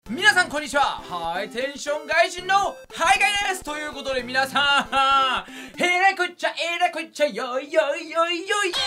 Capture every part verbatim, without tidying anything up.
皆さんこんにちは。ハイテンション外人のハイガイです。ということで皆さん、へらこっちゃえらこっちゃよいよいよいよい、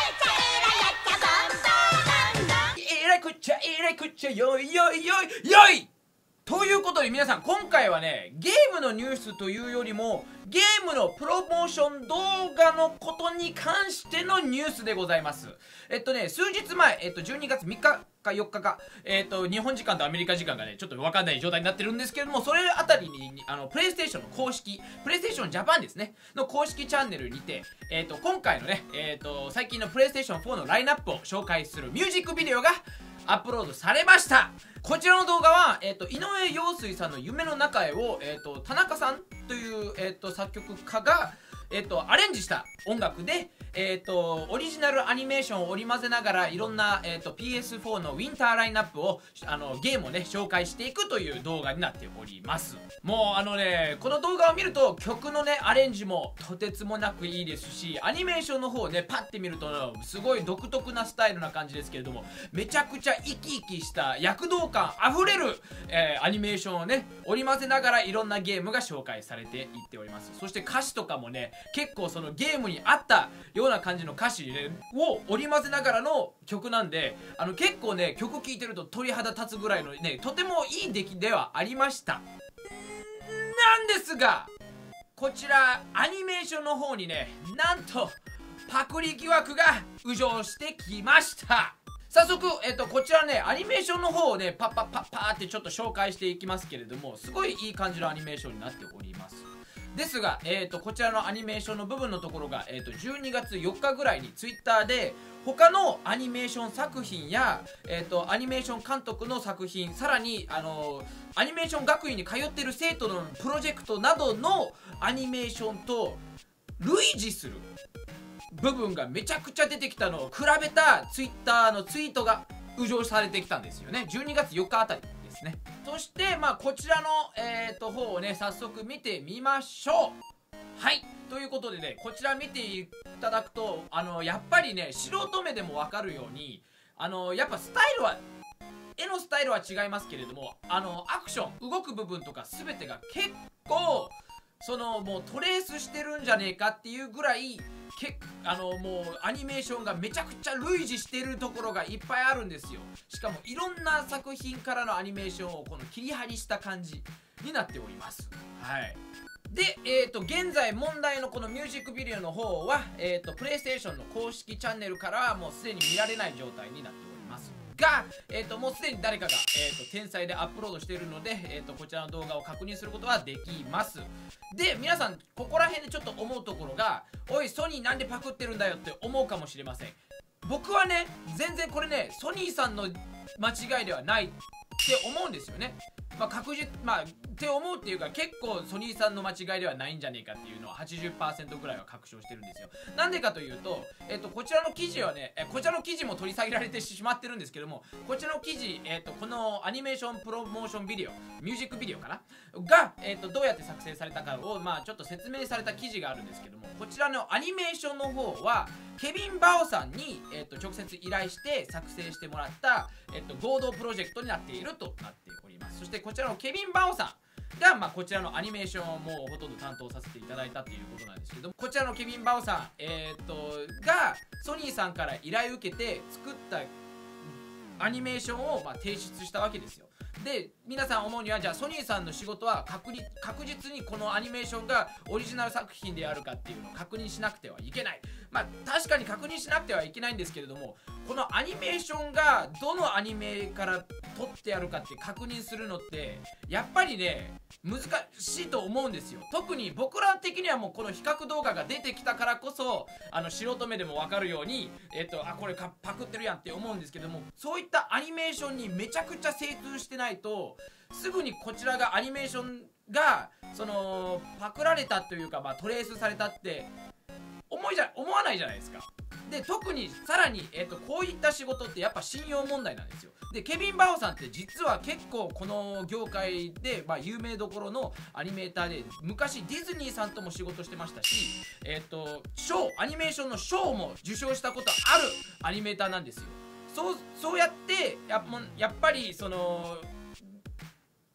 えらこっちゃえらこっちゃよいよいよいよいということで皆さん、今回はね、ゲームのニュースというよりもゲームのプロモーション動画のことに関してのニュースでございます。えっとね、数日前、えっと、じゅうにがつみっかかよっかか、えっと、日本時間とアメリカ時間がね、ちょっと分かんない状態になってるんですけれども、それあたりに、あの、プレイステーションの公式、プレイステーションジャパンですね、の公式チャンネルにて、えっと、今回のね、えっと、最近のプレイステーションフォーのラインナップを紹介するミュージックビデオがアップロードされました。こちらの動画は、えっと、井上陽水さんの夢の中へを、えっと、田中さんという、えっと、作曲家が、えっと、アレンジした音楽で、えっと、オリジナルアニメーションを織り交ぜながらいろんな、えっと、ピーエスフォー のウィンターラインナップをあのゲームをね紹介していくという動画になっております。もうあのね、この動画を見ると曲のねアレンジもとてつもなくいいですし、アニメーションの方をねパッて見るとすごい独特なスタイルな感じですけれども、めちゃくちゃ生き生きした躍動感あふれる、えー、アニメーションをね織り交ぜながらいろんなゲームが紹介されていっております。そして歌詞とかもね結構そのゲームに合ったような感じの歌詞、ね、を織り交ぜながらの曲なんで、あの結構ね曲聴いてると鳥肌立つぐらいのねとてもいい出来ではありました。なんですが、こちらアニメーションの方にねなんとパクリ疑惑が浮上してきました。早速、えっと、こちらねアニメーションの方をねパッパッパッパーってちょっと紹介していきますけれども、すごいいい感じのアニメーションになっております。ですが、えー、とこちらのアニメーションの部分のところが、えー、とじゅうにがつよっかぐらいにツイッターで他のアニメーション作品や、えー、とアニメーション監督の作品、さらに、あのー、アニメーション学院に通っている生徒のプロジェクトなどのアニメーションと類似する部分がめちゃくちゃ出てきたのを比べたツイッターのツイートが浮上されてきたんですよね。じゅうにがつよっかあたりですね。そしてまあこちらの、えー、と方をね早速見てみましょう。はい、ということでね、こちら見ていただくと、あのやっぱりね素人目でも分かるように、あのやっぱスタイルは絵のスタイルは違いますけれども、あのアクション動く部分とか全てが結構そのもうトレースしてるんじゃねえかっていうぐらいけあのもうアニメーションがめちゃくちゃ類似しているところがいっぱいあるんですよ。しかもいろんな作品からのアニメーションをこの切り張りした感じになっております。はい。で、えーと現在問題のこのミュージックビデオの方は、えーとプレイステーションの公式チャンネルからはもうすでに見られない状態になっておりますが、えーともうすでに誰かが、えーと天才でアップロードしているので、えーとこちらの動画を確認することはできます。で、皆さんここら辺でちょっと思うところが、おいソニーなんでパクってるんだよって思うかもしれません。僕はね全然これねソニーさんの間違いではないって思うんですよね。まあ確実まあって思うっていうか、結構ソニーさんの間違いではないんじゃねえかっていうのは はちじゅっパーセント ぐらいは確証してるんですよ。なんでかというと、えっとこちらの記事はね、えこちらの記事も取り下げられてしまってるんですけども、こちらの記事、えっとこのアニメーションプロモーションビデオ、ミュージックビデオかなが、えっとどうやって作成されたかをまあちょっと説明された記事があるんですけども、こちらのアニメーションの方はケビン・バオさんに、えっと直接依頼して作成してもらった、えっと合同プロジェクトになっているとなっております。そしてこちらのケビン・バオさんが、まあ、こちらのアニメーションをもうほとんど担当させていただいたということなんですけども、こちらのケビン・バオさん、えー、っとがソニーさんから依頼を受けて作ったアニメーションを、まあ、提出したわけですよ。で、皆さん思うには、じゃあソニーさんの仕事は確に確実にこのアニメーションがオリジナル作品であるかっていうのを確認しなくてはいけない。まあ確かに確認しなくてはいけないんですけれども、このアニメーションがどのアニメから撮ってあるかって確認するのってやっぱりね難しいと思うんですよ。特に僕ら的にはもうこの比較動画が出てきたからこそ、あの素人目でも分かるように、えっとあこれパクってるやんって思うんですけども、そういったアニメーションにめちゃくちゃ精通してないとすぐにこちらがアニメーションがそのパクられたというか、まあ、トレースされたって思いじゃ思わないじゃないですか。で特にさらに、えー、とこういった仕事ってやっぱ信用問題なんですよ。でケビン・バオさんって実は結構この業界で、まあ、有名どころのアニメーターで、昔ディズニーさんとも仕事してましたし、えっ、ー、と賞アニメーションの賞も受賞したことあるアニメーターなんですよ。そうそうやってやっやっぱりその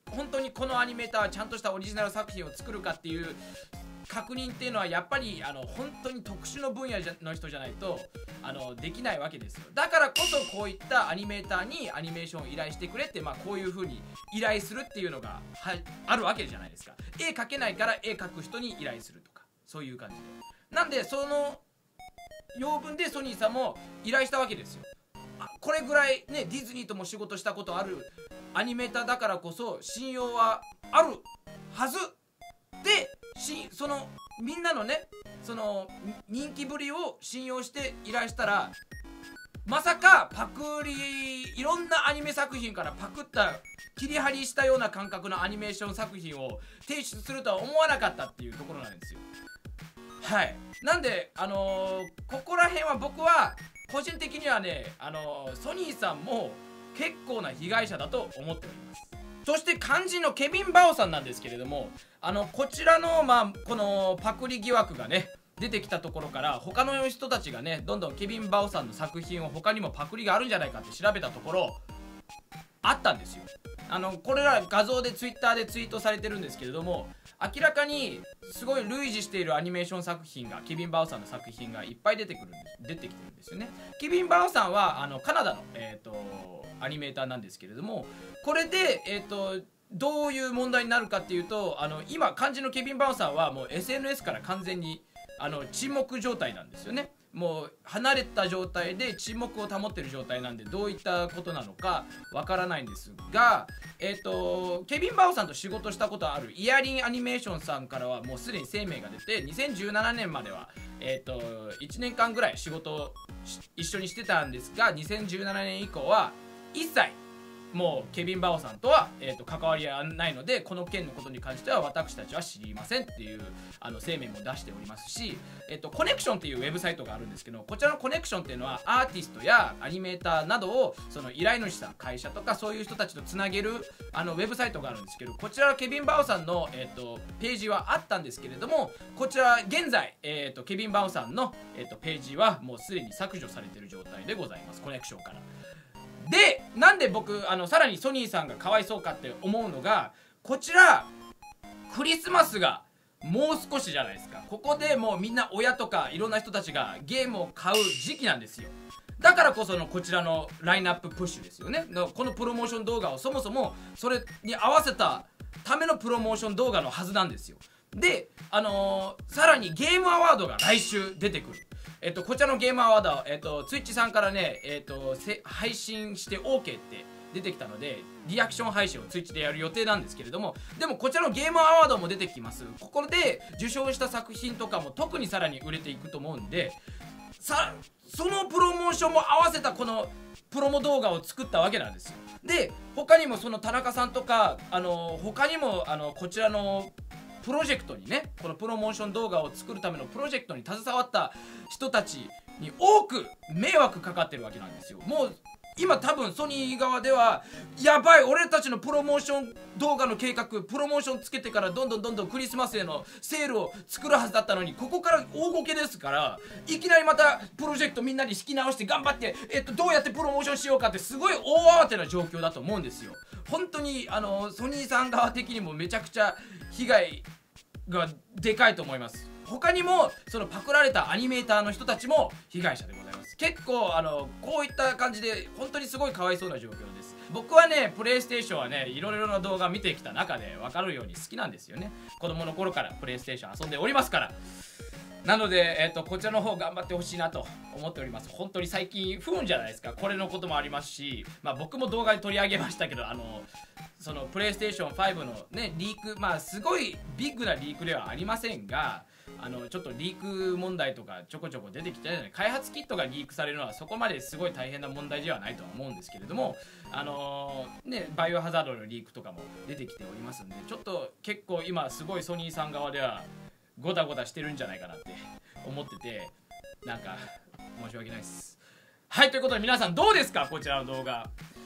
本当にこのアニメーターはちゃんとしたオリジナル作品を作るかっていう確認っていうのはやっぱりあの本当に特殊の分野の人じゃないとあのできないわけですよ。だからこそこういったアニメーターにアニメーションを依頼してくれって、まあ、こういう風に依頼するっていうのがはあるわけじゃないですか。絵描けないから絵描く人に依頼するとかそういう感じで、なんでその要分でソニーさんも依頼したわけですよ。これぐらいねディズニーとも仕事したことあるアニメーターだからこそ信用はあるはずで、しそのみんなのねその人気ぶりを信用して依頼したら、まさかパクリいろんなアニメ作品からパクった切り張りしたような感覚のアニメーション作品を提出するとは思わなかったっていうところなんですよ。はい、なんであのー、ここら辺は僕は個人的にはね、あのー、ソニーさんも結構な被害者だと思っております。そして肝心のケビン・バオさんなんですけれども、あのこちらの、まあ、このパクリ疑惑がね出てきたところから、他の人たちがねどんどんケビン・バオさんの作品を他にもパクリがあるんじゃないかって調べたところあったんですよ。あのこれら画像でツイッターでツイートされてるんですけれども、明らかにすごい類似しているアニメーション作品がケビン・バオさんの作品がいっぱい出てくるんです出てきてるんですよね。ケビン・バオさんはあのカナダの、えーと、アニメーターなんですけれども、これで、えーと、どういう問題になるかっていうと、あの今肝心のケビン・バオさんはもう エスエヌエス から完全にあの沈黙状態なんですよね。もう離れた状態で沈黙を保ってる状態なんで、どういったことなのかわからないんですが、えっとケビン・バオさんと仕事したことあるイヤリンアニメーションさんからはもうすでに声明が出て、にせんじゅうななねんまでは、えっといちねんかんぐらい仕事を一緒にしてたんですが、にせんじゅうななねん以降は一切もうケビン・バオさんとは、えー、と関わりはないので、この件のことに関しては私たちは知りませんっていうあの声明も出しておりますし、えー、とコネクションっていうウェブサイトがあるんですけど、こちらのコネクションっていうのはアーティストやアニメーターなどをその依頼主さん、会社とかそういう人たちとつなげるあのウェブサイトがあるんですけど、こちらはケビン・バオさんの、えー、とページはあったんですけれども、こちら現在、えー、とケビン・バオさんの、えー、とページはもうすでに削除されている状態でございます、コネクションから。で、なんで僕あのさらにソニーさんがかわいそうかって思うのが、こちらクリスマスがもう少しじゃないですか。ここでもうみんな親とかいろんな人たちがゲームを買う時期なんですよ。だからこそのこちらのラインナッププッシュですよね。このプロモーション動画をそもそもそれに合わせたためのプロモーション動画のはずなんですよ。で、あのー、さらにゲームアワードが来週出てくる。えっと、こちらのゲームアワード、えっと、ツイッチさんからね、えっと、配信して オーケー って出てきたので、リアクション配信をツイッチでやる予定なんですけれども、でもこちらのゲームアワードも出てきます。ここで受賞した作品とかも特にさらに売れていくと思うんで、さそのプロモーションも合わせたこのプロモ動画を作ったわけなんですよ。で、他にもその田中さんとか、あの他にもあのこちらのプロジェクトにね、このプロモーション動画を作るためのプロジェクトに携わった人たちに多く迷惑かかってるわけなんですよ。もう今多分ソニー側ではやばい、俺たちのプロモーション動画の計画、プロモーションつけてからどんどんどんどんクリスマスへのセールを作るはずだったのに、ここから大ごけですから、いきなりまたプロジェクトみんなで引き直して頑張って、えっと、どうやってプロモーションしようかってすごい大慌てな状況だと思うんですよ。本当にあのソニーさん側的にもめちゃくちゃ被害がでかいと思います。他にもそのパクられたアニメーターの人たちも被害者でございます。結構あのこういった感じで本当にすごいかわいそうな状況です。僕はねプレイステーションはねいろいろな動画見てきた中で分かるように好きなんですよね。子供の頃からプレイステーション遊んでおりますから。なので、えー、とこちらの方頑張ってほしいなと思っております。本当に最近不運じゃないですか。これのこともありますし、まあ、僕も動画で取り上げましたけど、あのそのプレイステーションファイブのねリーク、まあすごいビッグなリークではありませんが、あのちょっとリーク問題とかちょこちょこ出てきて、ね、開発キットがリークされるのはそこまですごい大変な問題ではないとは思うんですけれども、あのー、ねバイオハザードのリークとかも出てきておりますんで、ちょっと結構今すごいソニーさん側ではゴタゴタしてるんじゃないかなって思ってて、なんか申し訳ないです。はい、ということで皆さんどうですか、こちらの動画。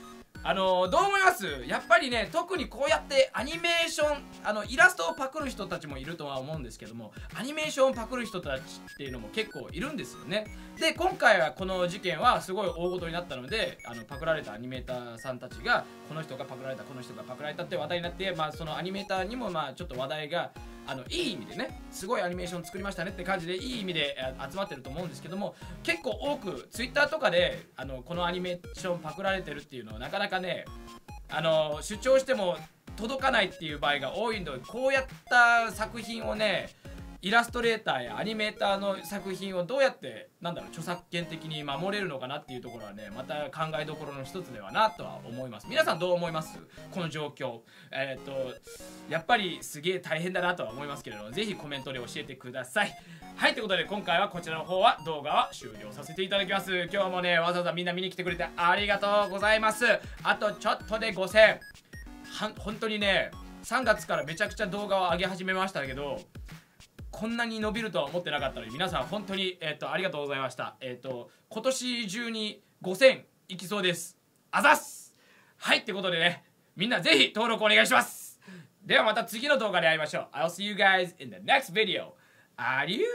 あのどう思います？やっぱりね、特にこうやってアニメーション、あのイラストをパクる人たちもいるとは思うんですけども、アニメーションをパクる人たちっていうのも結構いるんですよね。で今回はこの事件はすごい大事になったので、あのパクられたアニメーターさんたちがこの人がパクられたこの人がパクられたって話題になって、まあ、そのアニメーターにもまあちょっと話題があのいい意味でね、すごいアニメーション作りましたねって感じでいい意味で集まってると思うんですけども、結構多くツイッターとかであのこのアニメーションパクられてるっていうのはなかなかね、あの主張しても届かないっていう場合が多いので、こうやった作品をね、イラストレーターやアニメーターの作品をどうやってなんだろう著作権的に守れるのかなっていうところはね、また考えどころの一つではなとは思います。皆さんどう思います？この状況、えー、っとやっぱりすげえ大変だなとは思いますけれども、ぜひコメントで教えてください。はい、ということで今回はこちらの方は動画は終了させていただきます。今日もね、わざわざみんな見に来てくれてありがとうございます。あとちょっとでごせん、は本当にね、さんがつからめちゃくちゃ動画を上げ始めましたけど、こんなに伸びるとは思ってなかったので、皆さん本当に、えー、とありがとうございました。えっ、ー、と今年中にごせんいきそうです。あざっす。はい、ってことでね、みんなぜひ登録お願いします。ではまた次の動画で会いましょう。I'll see you guys in the next video. Adieu!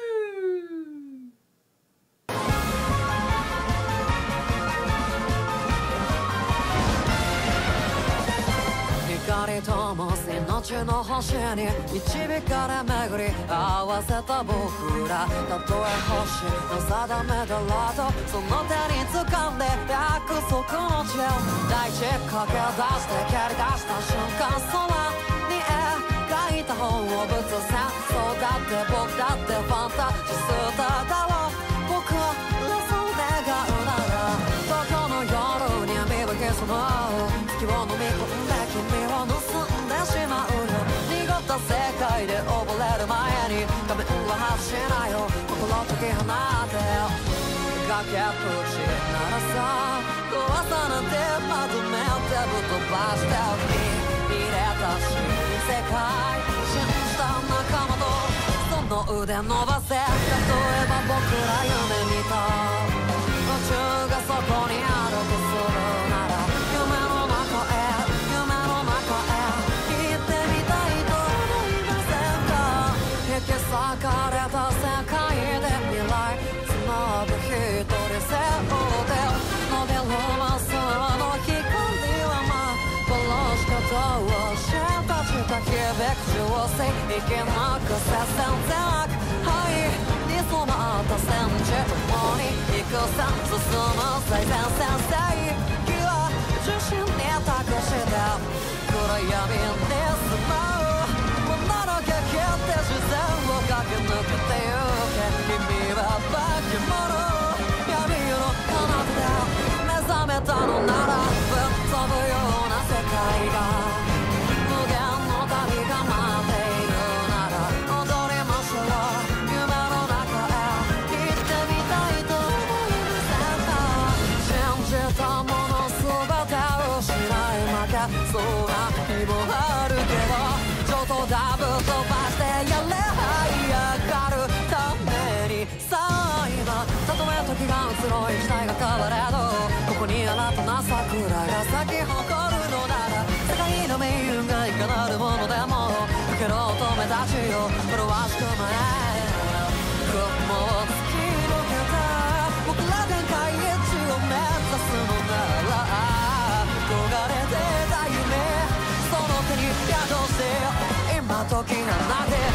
光とも命の星に導かれ巡り合わせた僕ら、たとえ星の定めだろうとその手に掴んで約束の地を大地駆け出して蹴り出した瞬間、空に描いた本をぶつせ、そうだって僕だってファンタジスタだろう、僕らそう願うなら東京の夜に見分けその月を飲み込んで君を盗んでしまうよ。濁った世界で溺れる前に画面は発しないよ、心解き放って崖っぷちならさ、壊さなんてまとめてぶっ飛ばして海入れた新世界、信じた仲間とその腕伸ばせ、例えば僕ら夢見た宇宙がそこにあるとするなら、夢の中へ夢の中へ行ってみたいと思いませんか。引き裂かれた世界で未来つなぐ一人背負って伸びるまっすぐの光はま殺し方を教えたちた響く中世生きなくせ戦略、はいに染まった戦地共に行くさ進む最前線正義は中心に託して暗闇に住まう女の駆けって自然を駆け抜けてゆけ、君は化け物闇の彼方で目覚めたのならぶっ飛ぶような世界が無限の旅が待っているなら踊りましょう、夢の中へ行ってみたいと思いませんか。信じたもの全て失い負けそうな日もあるけど、ちょっとダブ飛ばしてやれ這い上がるためにさあ今、たとえ時が移ろい時代が変われど、ここに新たな桜が咲き誇るのなら、世界の命運がいかなるものでもかけろ乙女たちよ麗しく舞え、雲を突き抜けた僕ら天界一を目指すのなら、焦がれてた夢その手に宿して今時がなけ